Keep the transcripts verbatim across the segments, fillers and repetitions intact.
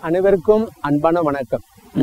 அனைவருக்கும் அன்பான வணக்கம்.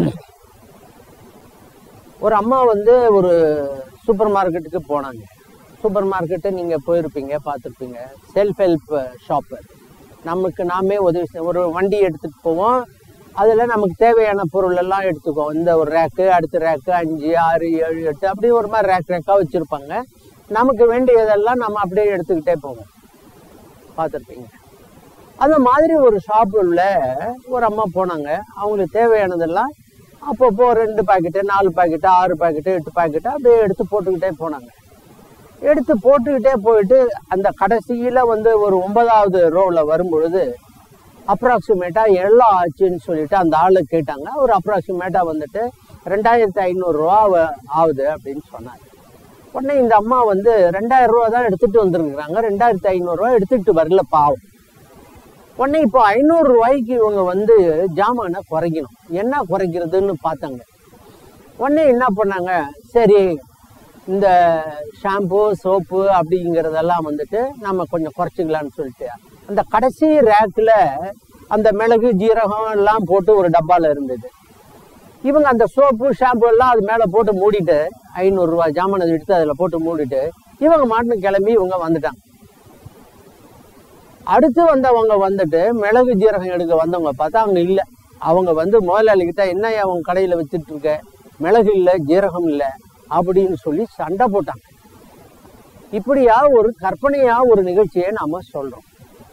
ஒரு அம்மா வந்து ஒரு சூப்பர் மார்க்கெட்டுக்கு போனாங்க. சூப்பர் மார்க்கெட்டு நீங்கள் போயிருப்பீங்க, பார்த்துருப்பீங்க. Self help shop. நமக்கு நாமே உதவி ஒரு வண்டி எடுத்துகிட்டு போவோம். அதில் நமக்கு தேவையான பொருள் எல்லாம் எடுத்துக்குவோம். இந்த ஒரு ரேக்கு, அடுத்த ரேக்கு, அஞ்சு ஆறு ஏழு எட்டு அப்படி ஒரு மாதிரி ரேக் ரேக்காக வச்சுருப்பாங்க. நமக்கு வேண்டியதெல்லாம் நம்ம அப்படியே எடுத்துக்கிட்டே போவோம். பார்த்துருப்பீங்க. அந்த மாதிரி ஒரு ஷாப்புள்ள ஒரு அம்மா போனாங்க. அவங்களுக்கு தேவையானதெல்லாம் அப்பப்போ ரெண்டு பாக்கெட்டு, நாலு பாக்கெட்டு, ஆறு பாக்கெட்டு, எட்டு பாக்கெட்டு அப்படியே எடுத்து போட்டுக்கிட்டே போனாங்க. எடுத்து போட்டுக்கிட்டே போயிட்டு அந்த கடைசியில் வந்து ஒரு ஒன்பதாவது ரோவில் வரும்பொழுது அப்ராக்சிமேட்டாக எவ்வளோ ஆச்சுன்னு சொல்லிட்டு அந்த ஆளை கேட்டாங்க. ஒரு அப்ராக்சிமேட்டாக வந்துட்டு ரெண்டாயிரத்தி ஐநூறுரூவா ஆகுது அப்படின்னு சொன்னாங்க. உடனே இந்த அம்மா வந்து ரெண்டாயிரம் ரூபா தான் எடுத்துகிட்டு வந்துருக்குறாங்க, ரெண்டாயிரத்தி ஐநூறுரூவா எடுத்துக்கிட்டு வரல பாவம். உடனே இப்போ ஐநூறு ரூபாய்க்கு இவங்க வந்து ஜாமானை குறைக்கணும். என்ன குறைக்கிறதுன்னு பார்த்தாங்க. உடனே என்ன பண்ணாங்க, சரி இந்த ஷாம்பு சோப்பு அப்படிங்கிறதெல்லாம் வந்துட்டு நம்ம கொஞ்சம் குறைச்சிக்கலான்னு சொல்லிட்டு அந்த கடைசி ரேக்கில் அந்த மிளகு ஜீரகம் எல்லாம் போட்டு ஒரு டப்பாவில் இருந்தது. இவங்க அந்த சோப்பு ஷாம்பு எல்லாம் அது மேலே போட்டு மூடிட்டு ஐநூறுரூவா ஜாமானை எடுத்து அதில் போட்டு மூடிட்டு இவங்க மாட்டுன்னு கிளம்பி இவங்க வந்துட்டாங்க. அடுத்து வந்தவங்க வந்துட்டு மிளகு ஜீரகம் எடுக்க வந்தவங்க பார்த்தா அவங்க இல்லை. அவங்க வந்து முதலாளிகிட்ட என்ன அவங்க கடையில் வச்சுட்டு இருக்க, மிளகு இல்லை ஜீரகம் இல்லை அப்படின்னு சொல்லி சண்டை போட்டாங்க. இப்படியா ஒரு கற்பனையா ஒரு நிகழ்ச்சியை நாம சொல்றோம்.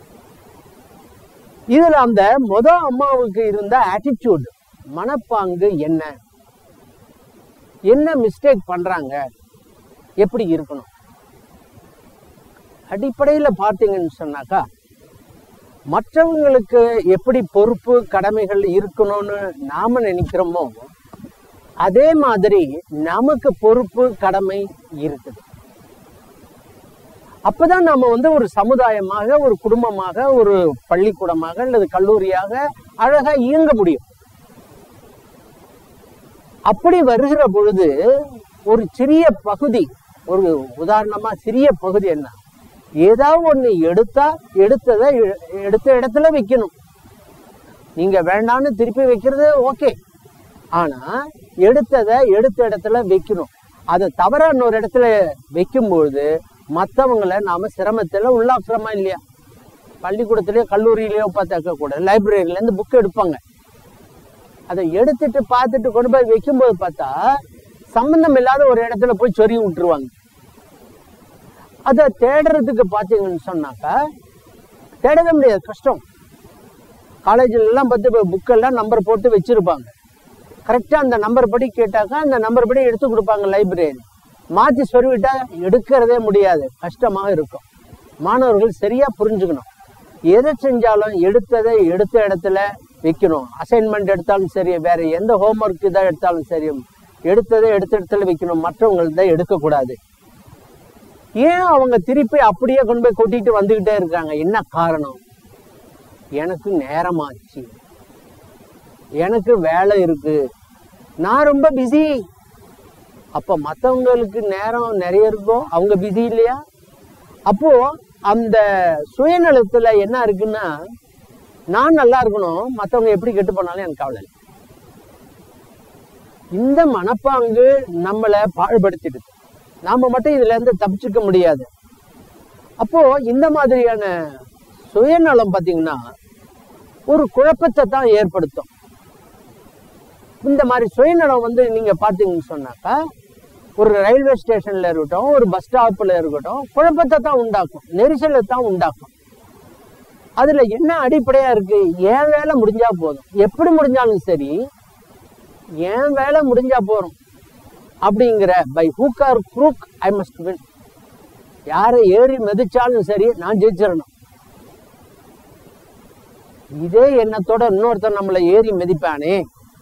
இதுல அந்த முத அம்மாவுக்கு இருந்த ஆட்டிடியூட், மனப்பாங்கு என்ன, என்ன மிஸ்டேக் பண்றாங்க, எப்படி இருக்கணும் அடிப்படையில் பார்த்தீங்கன்னு சொன்னாக்கா, மற்றவங்களுக்கு எப்படி பொறுப்பு கடமைகள் இருக்கணும்னு நாம நினைக்கிறோமோ அதே மாதிரி நமக்கு பொறுப்பு கடமை இருக்குது. அப்பதான் நம்ம வந்து ஒரு சமுதாயமாக, ஒரு குடும்பமாக, ஒரு பள்ளிக்கூடமாக அல்லது கல்லூரியாக அழகா இயங்க முடியும். அப்படி வருகிற பொழுது ஒரு சிறிய பகுதி, ஒரு உதாரணமா சிறிய பகுதி என்ன, ஏதாவது ஒண்ணு எடுத்தா எடுத்ததை எடுத்த இடத்துல வைக்கணும். நீங்க வேண்டான்னு திருப்பி வைக்கிறது ஓகே, ஆனா எடுத்ததை எடுத்த இடத்துல வைக்கணும். அதை தவிர இன்னொரு இடத்துல வைக்கும்பொழுது மற்றவங்களை நாம சிரமத்துல உள்ளாக்குறோமா இல்லையா? பள்ளிக்கூடத்திலயோ கல்லூரியிலயோ பார்த்தாக்க கூட லைப்ரரியில இருந்து புக் எடுப்பாங்க. அதை எடுத்துட்டு பார்த்துட்டு கொண்டு போய் வைக்கும்போது பார்த்தா சம்பந்தம் இல்லாத ஒரு இடத்துல போய் சொறி விட்டுருவாங்க. அதை தேடுறதுக்கு பார்த்தீங்கன்னு சொன்னாக்கா தேடவே முடியாது, கஷ்டம். காலேஜில் எல்லாம் பார்த்து புக்கெல்லாம் நம்பர் போட்டு வச்சிருப்பாங்க. கரெக்டாக அந்த நம்பர் படி கேட்டாக்கா அந்த நம்பர் படி எடுத்து கொடுப்பாங்க. லைப்ரரி மாற்றி சொல்லிவிட்டா எடுக்கிறதே முடியாது, கஷ்டமாக இருக்கும். மாணவர்கள் சரியா புரிஞ்சுக்கணும். எதை செஞ்சாலும் எடுத்ததை எடுத்த இடத்துல வைக்கணும். அசைன்மெண்ட் எடுத்தாலும் சரி, வேற எந்த ஹோம்ஒர்க் இதாக எடுத்தாலும் சரி, எடுத்ததை எடுத்த இடத்துல வைக்கணும். மற்றவங்கள்த எடுக்கக்கூடாது. ஏன் அவங்க திருப்பி அப்படியே கொண்டு போய் கொட்டிட்டு வந்துகிட்டே இருக்காங்க? என்ன காரணம்? எனக்கு நேரமாச்சு, எனக்கு வேலை இருக்கு, நான் ரொம்ப பிஸி. அப்ப மற்றவங்களுக்கு நேரம் நிறைய இருக்கும், அவங்க பிஸி இல்லையா? அப்போ அந்த சுயநலத்துல என்ன இருக்குன்னா, நான் நல்லா இருக்கணும், மற்றவங்க எப்படி கெட்டு போனாலும் எனக்கு கவலை இல்லை. இந்த மனப்பாங்கு நம்மளை பாழ்படுத்திடுது. நாம மட்டும் இதுல இருந்து தப்பிச்சுக்க முடியாது. அப்போ இந்த மாதிரியான சுயநலம் பார்த்தீங்கன்னா ஒரு குழப்பத்தை தான் ஏற்படுத்தும். இந்த மாதிரி சுயநலம் வந்து நீங்க பார்த்தீங்கன்னு சொன்னாக்கா ஒரு ரயில்வே ஸ்டேஷன்ல இருக்கட்டும், ஒரு பஸ் ஸ்டாப்ல இருக்கட்டும், குழப்பத்தை தான் உண்டாக்கும், நெரிசலை தான் உண்டாக்கும். அதுல என்ன அடிப்படையா இருக்கு? என் வேலை முடிஞ்சா போதும், எப்படி முடிஞ்சாலும் சரி என் வேலை முடிஞ்சா போறோம் அப்படிங்கிற by hook or crook I must win. யாரை ஏறி மிதிச்சாலும் சரி நான் ஜெயிச்சிடணும். இதே எண்ணத்தோட இன்னொருத்தர் நம்மளை ஏறி மிதிப்பானே,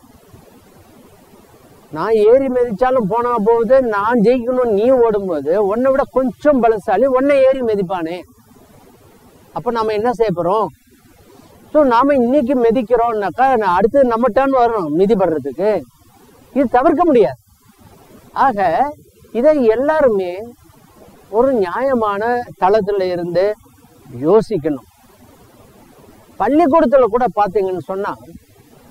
நான் ஏறி மிதிச்சாலும் போனா போகுது, நான் ஜெயிக்கணும் நீ ஓடும்போது உன்னை விட கொஞ்சம் பலசாலி உன்னை ஏறி மிதிப்பானே. அப்ப நாம என்ன செய்ய போறோம்? ஸோ நாம இன்னைக்கு மிதிக்கிறோம்னாக்கா அடுத்து நம்ம டர்ன் வரணும் மிதிப்படுறதுக்கு. இது தவிர்க்க முடியாது. ஆக இதை எல்லாருமே ஒரு நியாயமான தளத்துல இருந்து யோசிக்கணும். பள்ளிக்கூடத்துல கூட பாத்தீங்கன்னு சொன்னா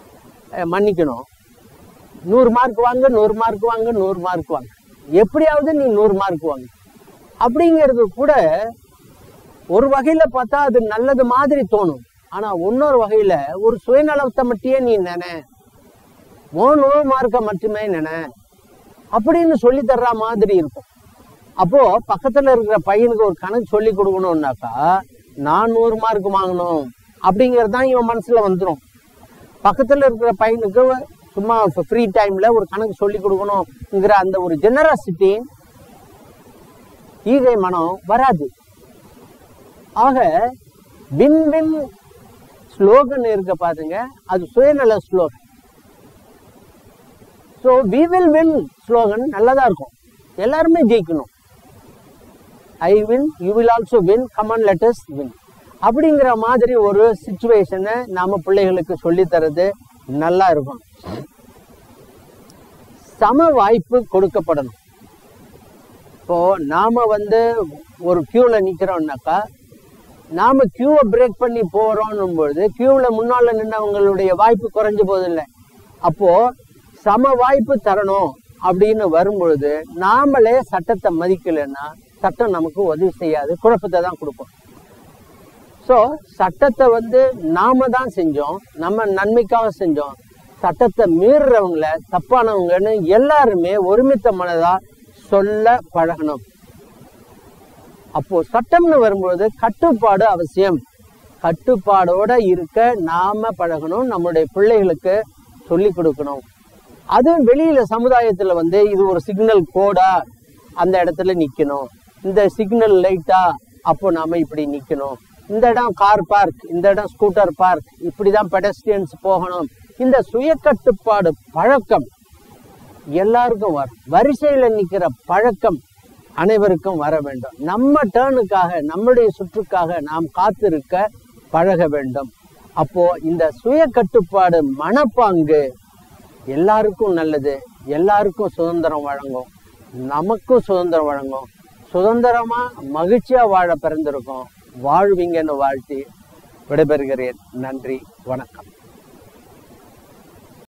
மன்னிக்கணும், நூறு மார்க் வாங்க நூறு மார்க் வாங்க நூறு மார்க் வாங்க, எப்படியாவது நீ நூறு மார்க் வாங்க அப்படிங்கிறது கூட ஒரு வகையில பார்த்தா அது நல்லது மாதிரி தோணும். ஆனா இன்னொரு வகையில ஒரு சுயநலத்தை மட்டுமே நீ நினை, நூறு மார்க்க மட்டுமே நினை அப்படின்னு சொல்லி தர்ற மாதிரி இருக்கும். அப்போ பக்கத்துல இருக்கிற பையனுக்கு ஒரு கணக்கு சொல்லி கொடுக்கணும்னாக்கா நான் நூறு மார்க் வாங்கணும் அப்படிங்கிறது தான் இவன் மனசுல வந்துடும். பக்கத்துல இருக்கிற பையனுக்கு சும்மா ஃப்ரீ டைம்ல ஒரு கணக்கு சொல்லி கொடுக்கணுங்கிற அந்த ஒரு ஜெனராசிட்டி, ஈகை மனம் வராது. ஆக வின் வின் ஸ்லோகன் இருக்க பாருங்க, அது சுயநல slogan. So we will win slogan நல்லதா இருக்கும், எல்லாருமே ஜெயிக்கணும். I win, you will also win, come on let us win அப்படிங்கிற மாதிரி ஒரு சிச்சுவேஷனை நாம பிள்ளைகளுக்கு சொல்லி தரது நல்லா இருக்கும். சம வாய்ப்பு கொடுக்கப்படணும். இப்போ நாம வந்து ஒரு கியூல நிக்கிறோம்னாக்கா நாம கியூவை பிரேக் பண்ணி போறோம் பொழுது கியூல முன்னால நின்றவங்களுடைய வாய்ப்பு குறைஞ்சு போதில்லை. அப்போ சம வாய்ப்பு தரணும் அப்படின்னு வரும்பொழுது நாமளே சட்டத்தை மதிக்கலைன்னா சட்டம் நமக்கு உதவி செய்யாது, குழப்பத்தை தான் கொடுக்கும். ஸோ சட்டத்தை வந்து நாம தான் செஞ்சோம், நம்ம நன்மைக்காக செஞ்சோம். சட்டத்தை மீறுறவங்கள தப்பானவங்கன்னு எல்லாருமே ஒருமித்த மனதா சொல்ல பழகணும். அப்போ சட்டம்னு வரும்போது கட்டுப்பாடு அவசியம். கட்டுப்பாடோட இருக்க நாம பழகணும், நம்மளுடைய பிள்ளைகளுக்கு சொல்லி கொடுக்கணும். அது வெளியில சமுதாயத்துல வந்து இது ஒரு சிக்னல் கோடா, அந்த இடத்துல நிக்கணும், இந்த சிக்னல் லைட்டா அப்போ நாம இப்படி நிக்கணும், இந்த இடம் கார் பார்க், இந்த இடம் ஸ்கூட்டர் பார்க், இப்படிதான் பெடஸ்ட்ரியன்ஸ் போகணும். இந்த சுய கட்டுப்பாடு பழக்கம் எல்லாருக்கும் வரும். வரிசையில நிக்கிற பழக்கம் அனைவருக்கும் வர வேண்டும். நம்ம டேர்னுக்காக, நம்முடைய சுற்றுக்காக நாம் காத்திருக்க பழக வேண்டும். அப்போ இந்த சுய கட்டுப்பாடு மனப்பாங்கு எல்லாருக்கும் நல்லது, எல்லாருக்கும் சுதந்திரம் வழங்கும், நமக்கும் சுதந்திரம் வழங்கும். சுதந்திரமா மகிழ்ச்சியா வாழ பிறந்திருக்கோம். வாழ்வீங்கன்னு வாழ்த்தி விடைபெறுகிறேன். நன்றி, வணக்கம்.